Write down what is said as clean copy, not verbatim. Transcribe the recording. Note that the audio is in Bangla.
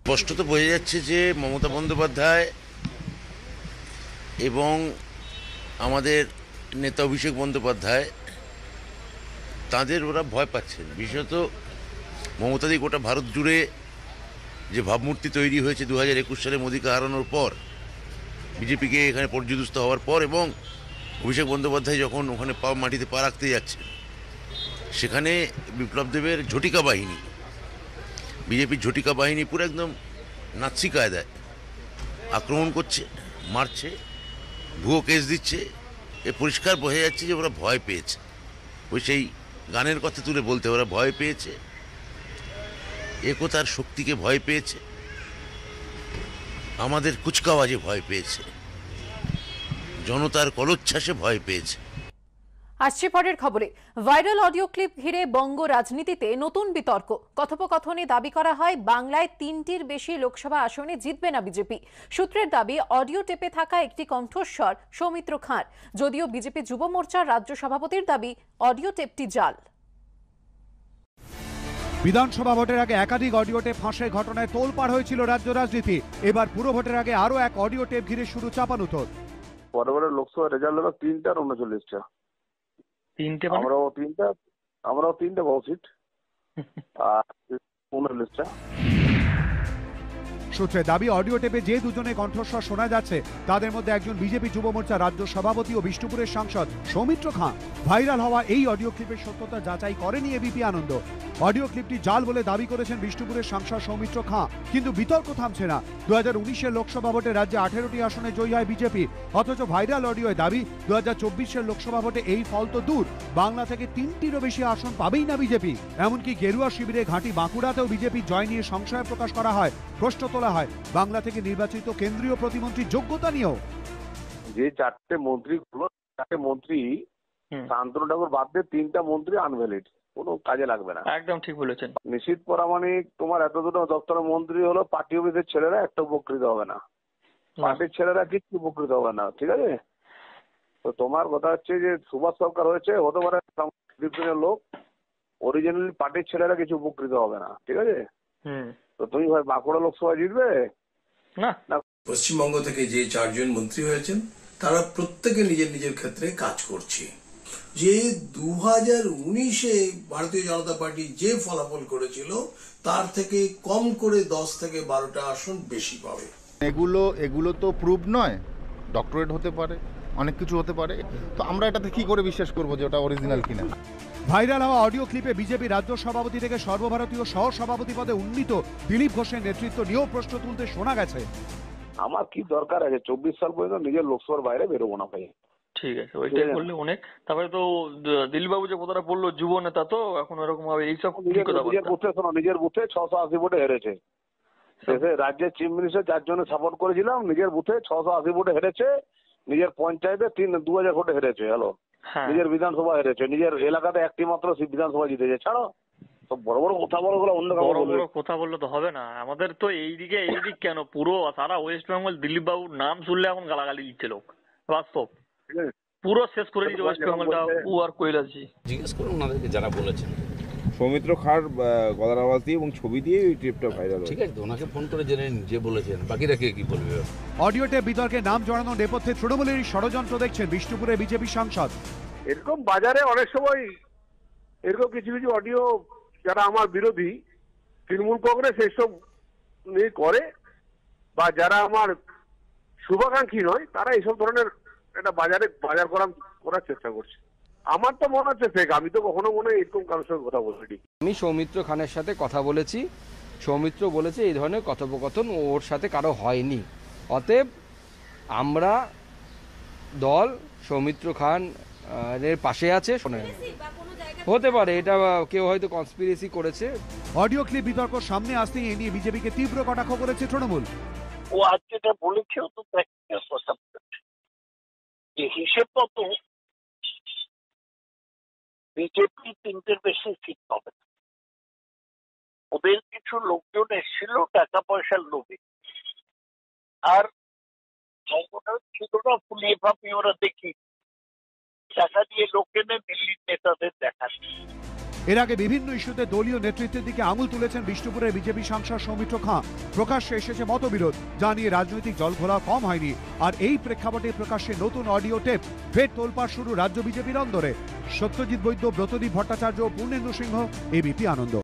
স্পষ্টত বোঝা যাচ্ছে যে মমতা বন্দ্যোপাধ্যায় এবং আমাদের নেতা অভিষেক বন্দ্যোপাধ্যায় তাদের ওরা ভয় পাচ্ছেন। বিশেষত মমতাদি গোটা ভারত জুড়ে যে ভাবমূর্তি তৈরি হয়েছে 2021 সালে মোদীকে হারানোর পর, বিজেপিকে এখানে পর্যুদস্ত হওয়ার পর, এবং অভিষেক বন্দ্যোপাধ্যায় যখন ওখানে মাটিতে পা রাখতে যাচ্ছে, সেখানে বিপ্লব দেবের ঝটিকা বাহিনী, বিজেপির ঝটিকা বাহিনী পুরো একদম নাৎসি কায়দায় আক্রমণ করছে, মারছে, ভুয়ো কেস দিচ্ছে। এ পরিষ্কার বোঝা যাচ্ছে যে ওরা ভয় পেয়েছে। ওই সেই গানের কথা তুলে বলতে, ওরা ভয় পেয়েছে, একতার শক্তিকে ভয় পেয়েছে, আমাদের কুচকাওয়াজে ভয় পেয়েছে, জনতার কলোচ্ছ্বাসে ভয় পেয়েছে। আসছে পরের খবরে। ভাইরাল অডিও ক্লিপ ঘিরে বঙ্গ রাজনীতিতে নতুন বিতর্ক। কথোপকথনে দাবি করা হয় বাংলায় 3টির বেশি লোকসভা আসনে জিতবে না বিজেপি। সূত্রের দাবি অডিও টেপে থাকা একটি কণ্ঠস্বর সৌমিত্র খাঁর। যদিও বিজেপি যুব মোর্চার রাজ্য সভাপতির দাবি অডিও টেপটি জাল। বিধানসভা ভোটের আগে একাধিক অডিও টেপ ফাঁসের ঘটনায় তোলপাড় হয়েছিল রাজ্য রাজনীতি। এবার পুরো ভোটের আগে আরো এক অডিও টেপ ঘিরে শুরু চাপানুতর। পরে লোকসভা রেজাল্ট হলো 3টা আর 39টা। আমরাও তিনটা বহু সিট আর 39টা। সূত্রে দাবি অডিও টেপে যে দুজনে কণ্ঠস্বর শোনা যাচ্ছে তাদের মধ্যে একজন বিজেপি যুব মোর্চা রাজ্য সভাপতি ও বিষ্ণুপুরের সাংসদ সৌমিত্র খাঁ। ভাইরাল হওয়া এই অডিও ক্লিপের সত্যতা যাচাই করেনি এবিপি আনন্দ। অডিও ক্লিপটি জাল বলে দাবি করেছেন বিষ্ণুপুরের সাংসদ সৌমিত্র খাঁ। কিন্তু বিতর্ক থামছে না। 2019-এর লোকসভা ভোটে রাজ্যে 18টি আসনে জয়ী হয় বিজেপি। অথচ ভাইরাল অডিওয় দাবি 2024-এর লোকসভা ভোটে এই ফল তো দূর, বাংলা থেকে 3টিরও বেশি আসন পাবেই না বিজেপি। এমনকি গেরুয়া শিবিরে ঘাঁটি বাঁকুড়াতেও বিজেপি জয় নিয়ে সংশয় প্রকাশ করা হয়। প্রশ্ন তোলা হয় বাংলা থেকে নির্বাচিত কেন্দ্রীয় প্রতিমন্ত্রীর যোগ্যতা নিয়েও। যে 4টে মন্ত্রী গুলো, 4টে মন্ত্রী শান্তনু ঠাকুর বাদ দিয়ে 3টা মন্ত্রী আনভ্যালিড, কোনো কাজে লাগবে না। একদম ঠিক বলেছেন। নিশীথ পরামানিক তোমার এত দুটো দপ্তরের মন্ত্রী হলো, পার্টি অফিসের ছেলেরা একটা উপকৃত হবে না, পার্টির ছেলেরা কিছু উপকৃত হবে না। ঠিক আছে, তো তোমার কথা হচ্ছে যে সুভাষ সরকার হয়েছে, হতে পারে লোক, অরিজিনালি পার্টির ছেলেরা কিছু উপকৃত হবে না। ঠিক আছে, তো তুমি ভাই বাঁকুড়া লোকসভা জিতবে না? পশ্চিমবঙ্গ থেকে যে 4জন মন্ত্রী হয়েছেন তারা প্রত্যেকে নিজের নিজের ক্ষেত্রে কাজ করছে। যে 2019-এ ভারতীয় জনতা পার্টি যে ফলাফল করেছিল তার থেকে কম করে 10 থেকে 12টা আসন বেশি পাবে। এগুলো তো প্রুভ নয়, ডক্টরেট হতে পারে, অনেক কিছু হতে পারে। তো আমরা এটাতে কি করে বিশ্বাস করবো যে ওটা অরিজিনাল কিনা? ভাইরাল হওয়া অডিও ক্লিপে বিজেপি রাজ্য সভাপতি থেকে সর্বভারতীয় সহ সভাপতি পদে উন্নীত দিলীপ ঘোষের নেতৃত্ব নিয়েও প্রশ্ন তুলতে শোনা গেছে। আমার কি দরকার আছে 24 সাল পর্যন্ত নিজের লোকসভার বাইরে বেরোবো না ভাই। ঠিক আছে, ওইটাই বললে অনেক। তারপরে তো দিলীপ বাবু যে কথাটা বললো যুব নেতা, তো এখন এরকম ভাবে এইসব নিজের বুথে 680 ভোটে হেরেছে। রাজ্যের চিফ মিনিস্টার 4 জনের সাপোর্ট করেছিলাম, নিজের বুথে 680 ভোটে হেরেছে, নিজের পঞ্চায়েতে 2000 ভোটে হেরেছে। হ্যালো, নিজের বিধানসভা হেরেছে, নিজের এলাকাতে একটি মাত্র বিধানসভা জিতেছে। ছাড়ো সব বড় বড় কথা বলো, অন্য বড় বড় কথা বললে তো হবে না। আমাদের তো এইদিক কেন, পুরো সারা ওয়েস্ট বেঙ্গল দিলীপ বাবুর নাম শুনলে এখন গালাগালি দিচ্ছে লোক। বাস্তব পুরো শেষ করে দিচ্ছে ওয়েস্ট বেঙ্গলটা। ও আর কৈলাসজি জিজ্ঞেস করুন ওনাদেরকে যারা বলেছেন। সৌমিত্র খাঁর গলার আওয়াজ দিয়ে এবং ছবি দিয়ে এই ট্রিপটা ভাইরাল। ঠিক আছে, ওনাকে ফোন করে জেনে নিন যে বলেছেন, বাকিরা কে কি বলবে। অডিও টেপ বিতর্কে নাম জড়ানোর নেপথ্যে তৃণমূলেরই ষড়যন্ত্র দেখছেন বিষ্ণুপুরের বিজেপি সাংসদ। এরকম বাজারে অনেক সময় এরকম কিছু কিছু অডিও যারা আমার বিরোধী, তৃণমূল কংগ্রেস এইসব নিয়ে করে, বা যারা আমার শুভাকাঙ্ক্ষী নয়, তারা এইসব ধরনের একটা বাজার করার চেষ্টা করছে। আমার তো মনে হচ্ছে ফেক। আমি তো কখনো মনে এরকম কারোর সঙ্গে কথা বলিনি। আমি সৌমিত্র খানের সাথে কথা বলেছি, সৌমিত্র বলেছে এই ধরনের কথোপকথন ওর সাথে কারো হয়নি। অতএব আমরা দল সৌমিত্র খান এর পাশে আছে। শোনে হতে পারে এটা কেউ হয়তো কনস্পিরেসি করেছে। অডিও ক্লিপ বিতর্ক সামনে আসতেই এ নিয়ে বিজেপিকে তীব্র কটাক্ষ করেছে তৃণমূল। ও আজ যেটা বলেছে ও তো প্র্যাকটিক্যাল কথা বলেছে। হিসেব মতো বিজেপি 3টের বেশি সিট পাবে না। ওদের কিছু লোকজন এসেছিল টাকা পয়সার লোভে, আর ছিল না ফুলিয়ে ফাঁপিয়ে ওরা দেখি টাকা দিয়ে লোক এনে দিল্লির নেতাদের দেখাচ্ছে। এর আগে বিভিন্ন ইস্যুতে দলীয় নেতৃত্বের দিকে আঙুল তুলেছেন বিষ্ণুপুরের বিজেপি সাংসদ সৌমিত্র খাঁ। প্রকাশ্যে এসেছে মতবিরোধ, যা নিয়ে রাজনৈতিক জলঘোলা কম হয়নি। আর এই প্রেক্ষাপটে প্রকাশ্যে নতুন অডিও টেপ, ফের তোলপাড় শুরু রাজ্য বিজেপির অন্দরে। সত্যজিৎ বৈদ্য, ব্রতদীপ ভট্টাচার্য, পূর্ণেন্দু সিংহ, এবিপি আনন্দ।